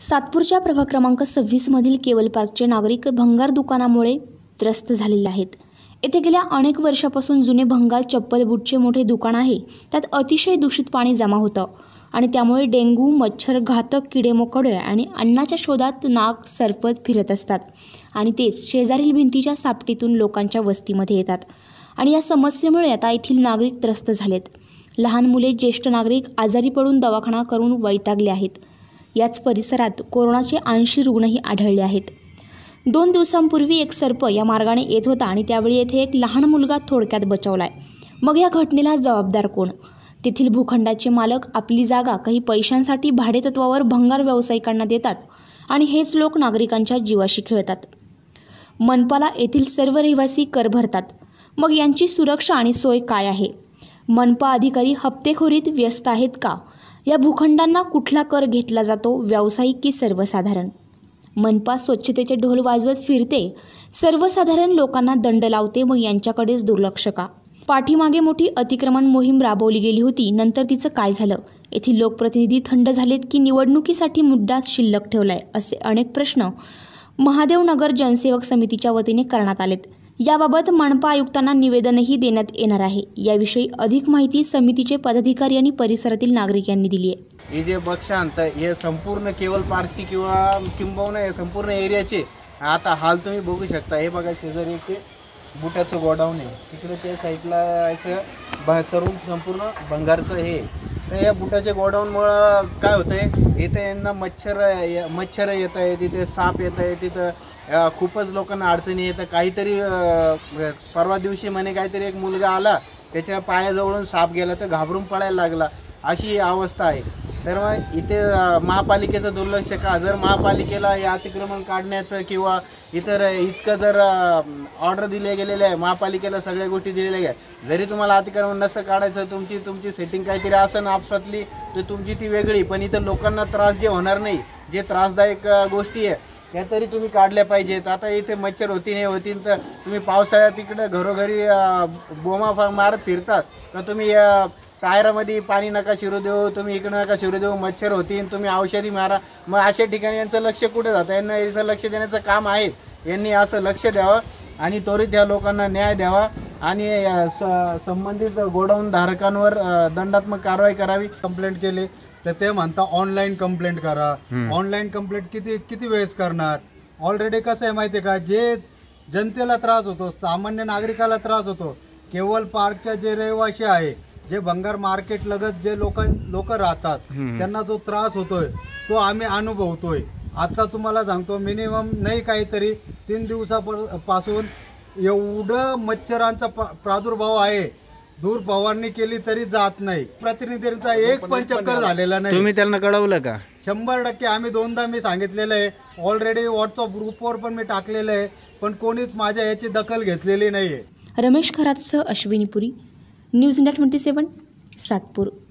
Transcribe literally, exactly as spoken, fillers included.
सातपूरच्या प्रभाग क्रमांक सव्वीस मधील केबल पार्कचे नागरिक भंगार दुकानामुळे त्रस्त झालेले आहेत। येथे गेल्या अनेक वर्षापासून जुने भंगार चप्पल बूटचे मोठे दुकान आहे। त्यात अतिशय दूषित पाणी जमा होतं आणि त्यामुळे डेंग्यू, मच्छर, घातक किडेमकोडे आणि अन्नाच्या शोधात नाग सरपत फिरत असतात आणि तेच शेजारील भिंतीच्या सापटीतून लोकांच्या वस्तीमध्ये येतात आणि या समस्येमुळे आता येथील नागरिक त्रस्त झालेत। लहान मुले, ज्येष्ठ नागरिक आजारी पडून दवाखाना करून वैतागले आहेत। याच परिसरात कोरोनाचे ऐंशी रुग्णही आढळले आहेत। दोन दिवसांपूर्वी एक सर्प या मार्गाने येत होता आणि त्यावेळी येथे एक लहान मुलगा थोडक्यात बचावलाय। मग या घटनेला जबाबदार कोण? तेथील भूखंडाचे मालक आपली जागा काही पैशांसाठी भाडेतत्वावर भंगार व्यावसायिकांना देतात आणि हेच लोक नागरिकांच्या जीवाशी खेळतात। मनपाला येथील सर्व रहिवासी कर भरतात। मग यांची सुरक्षा आणि सोय काय आहे? मनपा अधिकारी हप्तेखोरीत व्यस्त आहेत का? या भूखंडांना कुठला कर घेतला जातो, व्यावसायिक की सर्वसाधारण? मनपा स्वच्छतेचे ढोल वाजवत फिरते, सर्वसाधारण लोकांना दंड लावते, मग यांच्याकडेच दुर्लक्ष का? पाठीमागे मोठी अतिक्रमण मोहीम राबवली गेली होती, नंतर तिचं काय झालं? येथील लोकप्रतिनिधी थंड झालेत की निवडणुकीसाठी मुद्दा शिल्लक ठेवलाय? असे अनेक प्रश्न महादेवनगर जनसेवक समितीच्या वतीने करण्यात आलेत। याबाबत मनपा आयुक्तांना निवेदनही देण्यात येणार आहे। याविषयी अधिक माहिती समितीचे पदाधिकारी आणि परिसरातील नागरिक यांनी दिली आहे। हे जे बक्षांत हे संपूर्ण केवल पार्कची किंवा किंबहुना हे संपूर्ण एरियाचे आता हाल तुम्ही बघू शकता। हे बघा शेजारी एक बुटाचं गोडाऊन आहे, तिकडे त्या साईडला याचं सर्व संपूर्ण भंगारचं हे। तर या बुटाच्या गोडाऊनमुळं काय होतं आहे, इथे यांना मच्छर मच्छर येत आहे, तिथे साप येत आहे, तिथं खूपच लोकांना अडचणी येतं। काहीतरी परवा दिवशी म्हणे काहीतरी एक मुलगा आला, त्याच्या पायाजवळून साप गेला तर घाबरून पळायला लागला, अशी अवस्था आहे। तर मग इथे महापालिकेचं दुर्लक्ष का? जर महापालिकेला हे अतिक्रमण काढण्याचं किंवा इतर इतकं जर ऑर्डर दिले गेलेले आहे, महापालिकेला सगळ्या गोष्टी दिलेल्या आहे, जरी तुम्हाला अतिक्रमण नसं काढायचं, तुमची तुमची सेटिंग काहीतरी असं आपसातली तर तुमची ती वेगळी, पण इथं लोकांना त्रास जे होणार नाही, जे त्रासदायक गोष्टी आहे त्या तरी तुम्ही काढल्या पाहिजेत। आता इथे मच्छर होती नाही होतील तर तुम्ही पावसाळ्यात तिकडे घरोघरी बोमा मारत फिरतात तर तुम्ही टायरामध्ये पाणी नका शिरू देऊ, तुम्ही इकडं नका शिरू देऊ, मच्छर होतील, तुम्ही औषधी मारा। मग अशा ठिकाणी यांचं लक्ष कुठे जातं? यांना इथं लक्ष देण्याचं काम आहे, यांनी असं लक्ष द्यावं आणि त्वरित या लोकांना न्याय द्यावा आणि संबंधित गोडाऊन धारकांवर दंडात्मक कारवाई करावी। कंप्लेंट केली तर ते म्हणता ऑनलाईन कंप्लेंट करा। ऑनलाईन कंप्लेंट किती किती वेळेस करणार? ऑलरेडी कसं आहे माहिती आहे का, जे जनतेला त्रास होतो, सामान्य नागरिकाला त्रास होतो, केवल पार्कच्या जे रहिवासी आहे, जे भंगार मार्केट लगत जे लोक लोक राहतात त्यांना जो त्रास होतोय तो आम्ही अनुभवतोय। आता तुम्हाला सांगतो, मिनिमम नाही काहीतरी तीन दिवसापासून एवढं मच्छरांचा प्रादुर्भाव आहे, दूर फवारणी केली तरी जात नाही। प्रतिनिधींचा एक पण चक्कर झालेला नाही। तुम्ही त्यांना कळवलं का? शंभर टक्के आम्ही दोनदा मी सांगितलेलं आहे, ऑलरेडी व्हॉट्सअप ग्रुपवर पण मी टाकलेलं आहे, पण कोणीच माझ्या याची दखल घेतलेली नाही आहे। रमेश खरातसह Ashwini Puri, news India twenty seven, Satpur.